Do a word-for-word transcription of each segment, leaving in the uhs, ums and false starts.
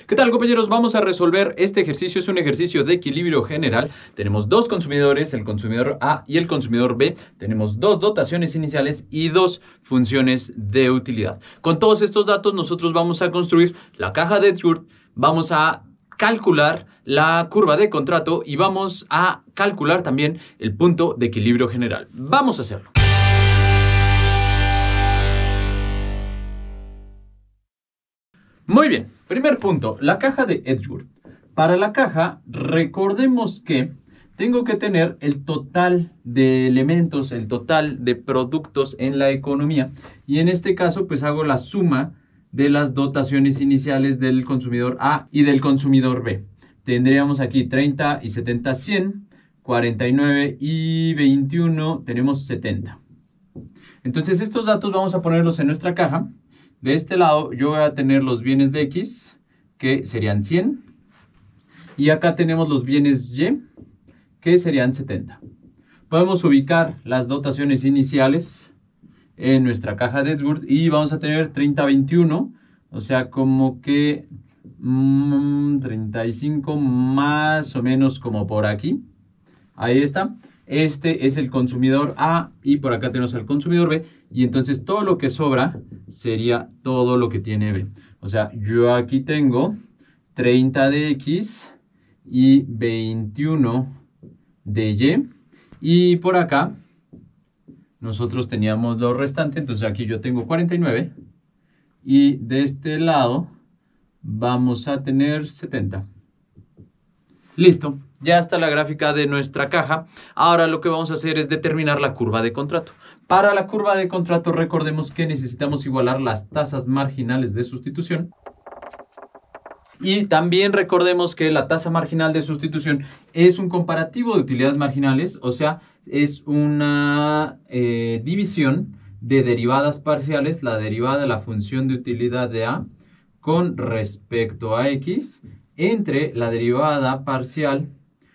¿Qué tal, compañeros? Vamos a resolver este ejercicio. Es un ejercicio de equilibrio general. Tenemos dos consumidores, el consumidor A y el consumidor B. Tenemos dos dotaciones iniciales y dos funciones de utilidad. Con todos estos datos nosotros vamos a construir la caja de Edgeworth, vamos a calcular la curva de contrato y vamos a calcular también el punto de equilibrio general. Vamos a hacerlo. Muy bien, primer punto, la caja de Edgeworth. Para la caja, recordemos que tengo que tener el total de elementos, el total de productos en la economía. Y en este caso, pues hago la suma de las dotaciones iniciales del consumidor A y del consumidor B. Tendríamos aquí treinta y setenta, cien, cuarenta y nueve y veintiuno, tenemos setenta. Entonces estos datos vamos a ponerlos en nuestra caja. De este lado yo voy a tener los bienes de X, que serían cien. Y acá tenemos los bienes Y, que serían setenta. Podemos ubicar las dotaciones iniciales en nuestra caja de Edgeworth y vamos a tener treinta, veintiuno. O sea, como que mmm, treinta y cinco más o menos como por aquí. Ahí está. Este es el consumidor A y por acá tenemos al consumidor B. Y entonces todo lo que sobra sería todo lo que tiene B. O sea, yo aquí tengo treinta de X y veintiuno de Y. Y por acá nosotros teníamos lo restante. Entonces aquí yo tengo cuarenta y nueve. Y de este lado vamos a tener setenta. Listo. Ya está la gráfica de nuestra caja. Ahora lo que vamos a hacer es determinar la curva de contrato. Para la curva de contrato recordemos que necesitamos igualar las tasas marginales de sustitución. Y también recordemos que la tasa marginal de sustitución es un comparativo de utilidades marginales. O sea, es una eh, división de derivadas parciales. La derivada de la función de utilidad de A con respecto a X entre la derivada parcial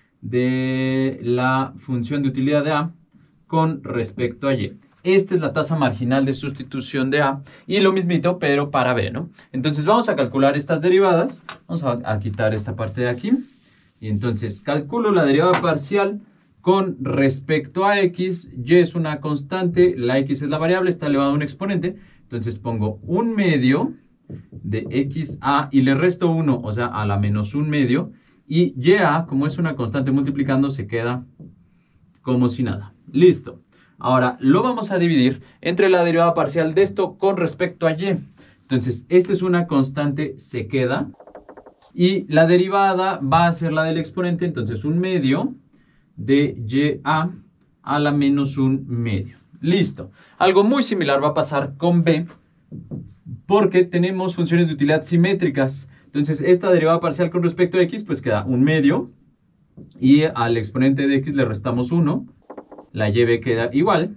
de la función de utilidad de A con respecto a Y. Esta es la tasa marginal de sustitución de A y lo mismito pero para B, ¿no? Entonces vamos a calcular estas derivadas. Vamos a, a quitar esta parte de aquí. Y entonces calculo la derivada parcial con respecto a X. Y es una constante, la X es la variable, está elevado a un exponente. Entonces pongo un medio de X A y le resto uno, o sea, a la menos un medio. Y Y A, como es una constante multiplicando, se queda como si nada. Listo. Ahora lo vamos a dividir entre la derivada parcial de esto con respecto a Y. Entonces, esta es una constante, se queda. Y la derivada va a ser la del exponente. Entonces, un medio de Y A a la menos un medio. Listo. Algo muy similar va a pasar con B, porque tenemos funciones de utilidad simétricas. Entonces, esta derivada parcial con respecto a X, pues queda un medio. Y al exponente de X le restamos uno. La Y B queda igual.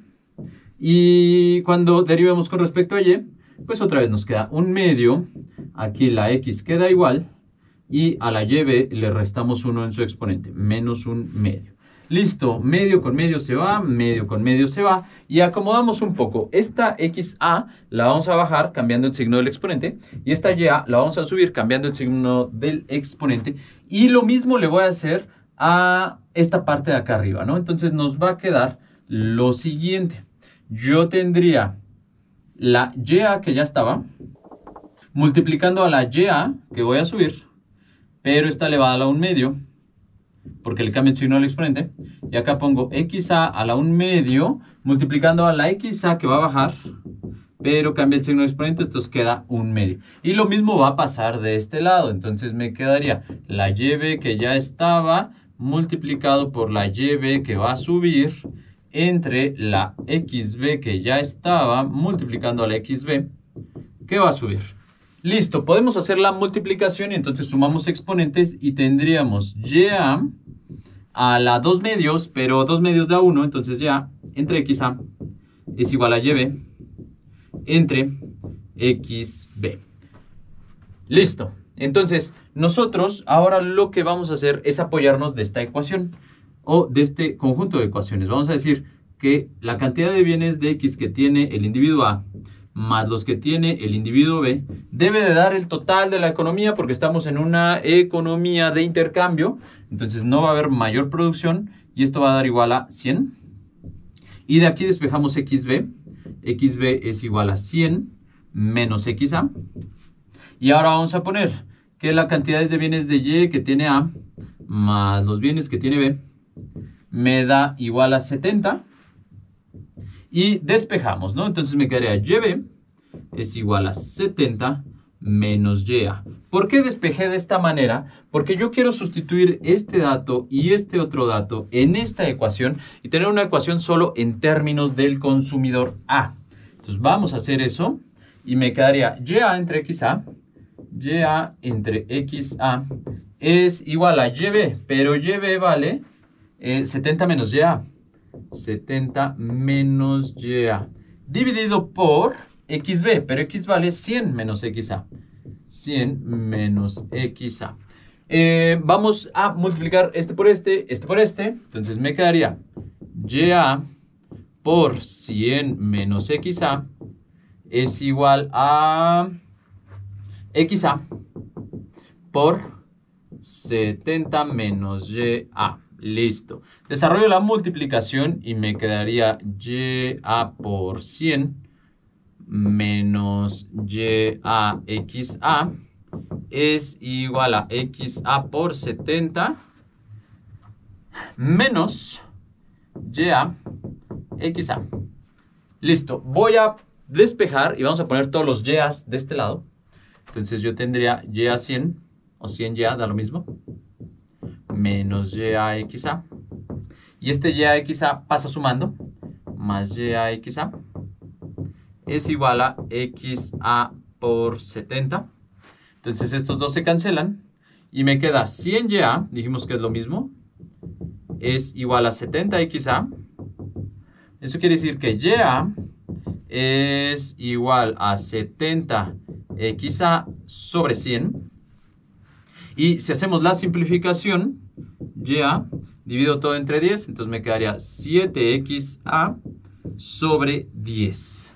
Y cuando derivemos con respecto a Y, pues otra vez nos queda un medio. Aquí la X queda igual. Y a la Y B le restamos uno en su exponente, menos un medio. Listo, medio con medio se va, medio con medio se va. Y acomodamos un poco. Esta X A la vamos a bajar cambiando el signo del exponente. Y esta Y A la vamos a subir cambiando el signo del exponente. Y lo mismo le voy a hacer a esta parte de acá arriba, ¿no? Entonces nos va a quedar lo siguiente. Yo tendría la Y A que ya estaba, multiplicando a la Y A que voy a subir, pero está elevada a la un medio, porque le cambia el signo al exponente. Y acá pongo X A a la un medio, multiplicando a la X A que va a bajar, pero cambia el signo del exponente, esto queda un medio. Y lo mismo va a pasar de este lado. Entonces me quedaría la Y B que ya estaba, multiplicado por la Y B que va a subir, entre la X B que ya estaba, multiplicando a la X B que va a subir. Listo, podemos hacer la multiplicación y entonces sumamos exponentes y tendríamos Y A a la dos medios, pero dos medios da uno, entonces ya entre X A es igual a Y B entre X B. Listo. Entonces, nosotros ahora lo que vamos a hacer es apoyarnos de esta ecuación o de este conjunto de ecuaciones. Vamos a decir que la cantidad de bienes de X que tiene el individuo A más los que tiene el individuo B, debe de dar el total de la economía porque estamos en una economía de intercambio. Entonces no va a haber mayor producción y esto va a dar igual a cien. Y de aquí despejamos equis be. equis be es igual a cien menos equis a. Y ahora vamos a poner que la cantidad de bienes de Y que tiene A más los bienes que tiene B me da igual a setenta. Y despejamos, ¿no? Entonces me quedaría Y B es igual a setenta menos Y A. ¿Por qué despejé de esta manera? Porque yo quiero sustituir este dato y este otro dato en esta ecuación y tener una ecuación solo en términos del consumidor A. Entonces vamos a hacer eso y me quedaría Y A entre equis a. Y A entre equis a es igual a Y B, pero Y B vale eh, setenta menos Y A. setenta menos Y A dividido por equis be, pero X vale cien menos equis a. cien menos equis a. Eh, vamos a multiplicar este por este, este por este. Entonces me quedaría Y A por cien menos equis a es igual a equis a por setenta menos Y A. Listo. Desarrollo la multiplicación y me quedaría Y A por cien menos Y A equis a es igual a equis a por setenta menos Y A equis a. Listo. Voy a despejar y vamos a poner todos los Y A's de este lado. Entonces yo tendría Y A cien o cien Y A, da lo mismo, menos Y A equis a. Y este Y A equis a pasa sumando, más Y A equis a es igual a equis a por setenta. Entonces estos dos se cancelan y me queda cien Y A, dijimos que es lo mismo, es igual a setenta equis a. Eso quiere decir que Y A es igual a setenta equis a sobre cien. Y si hacemos la simplificación, Y A divido todo entre diez, entonces me quedaría siete equis a sobre diez.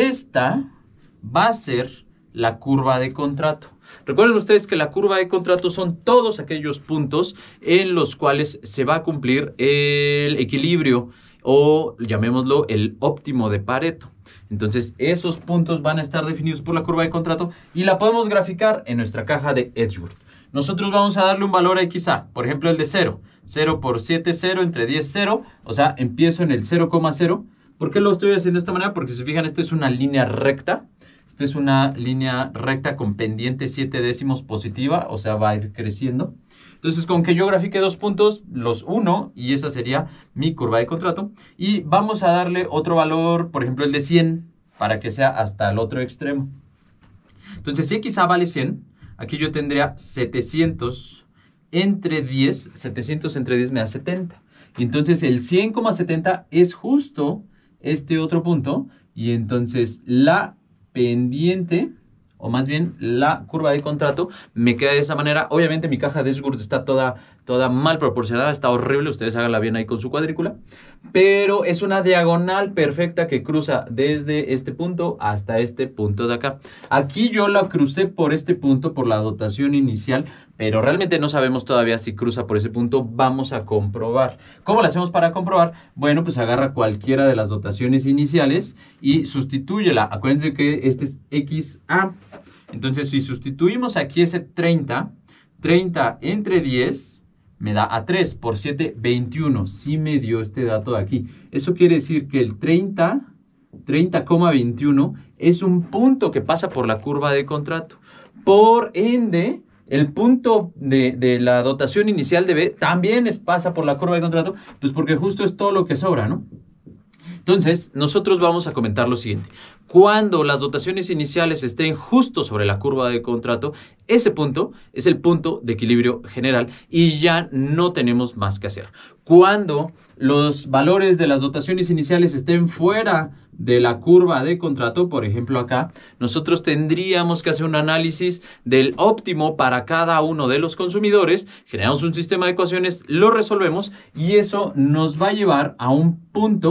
Esta va a ser la curva de contrato. Recuerden ustedes que la curva de contrato son todos aquellos puntos en los cuales se va a cumplir el equilibrio o llamémoslo el óptimo de Pareto. Entonces esos puntos van a estar definidos por la curva de contrato y la podemos graficar en nuestra caja de Edgeworth. Nosotros vamos a darle un valor a equis a, por ejemplo el de cero. cero por siete, cero, entre diez, cero. O sea, empiezo en el cero coma cero. ¿Por qué lo estoy haciendo de esta manera? Porque si se fijan, esta es una línea recta. Esta es una línea recta con pendiente siete décimos positiva, o sea, va a ir creciendo. Entonces, con que yo grafique dos puntos, los uno, y esa sería mi curva de contrato. Y vamos a darle otro valor, por ejemplo, el de cien, para que sea hasta el otro extremo. Entonces, si equis a vale cien, aquí yo tendría setecientos entre diez. setecientos entre diez me da setenta. Y entonces el cien coma setenta es justo este otro punto. Y entonces la pendiente, o más bien la curva de contrato, me queda de esa manera. Obviamente mi caja de Edgeworth está toda, toda mal proporcionada, está horrible. Ustedes háganla bien ahí con su cuadrícula. Pero es una diagonal perfecta que cruza desde este punto hasta este punto de acá. Aquí yo la crucé por este punto, por la dotación inicial, pero realmente no sabemos todavía si cruza por ese punto. Vamos a comprobar. ¿Cómo lo hacemos para comprobar? Bueno, pues agarra cualquiera de las dotaciones iniciales y sustitúyela. Acuérdense que este es equis a. Entonces, si sustituimos aquí ese treinta, treinta entre diez me da a tres por siete, veintiuno. Sí me dio este dato de aquí. Eso quiere decir que el treinta, treinta coma veintiuno es un punto que pasa por la curva de contrato. Por ende, el punto de, de la dotación inicial de B también es, pasa por la curva de contrato, pues porque justo es todo lo que sobra, ¿no? Entonces, nosotros vamos a comentar lo siguiente. Cuando las dotaciones iniciales estén justo sobre la curva de contrato, ese punto es el punto de equilibrio general y ya no tenemos más que hacer. Cuando los valores de las dotaciones iniciales estén fuera de la curva de contrato, por ejemplo acá, nosotros tendríamos que hacer un análisis del óptimo para cada uno de los consumidores, generamos un sistema de ecuaciones, lo resolvemos y eso nos va a llevar a un punto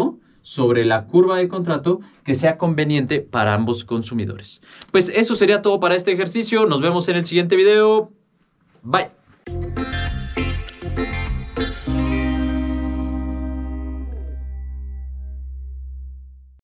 sobre la curva de contrato que sea conveniente para ambos consumidores. Pues eso sería todo para este ejercicio. Nos vemos en el siguiente video. Bye.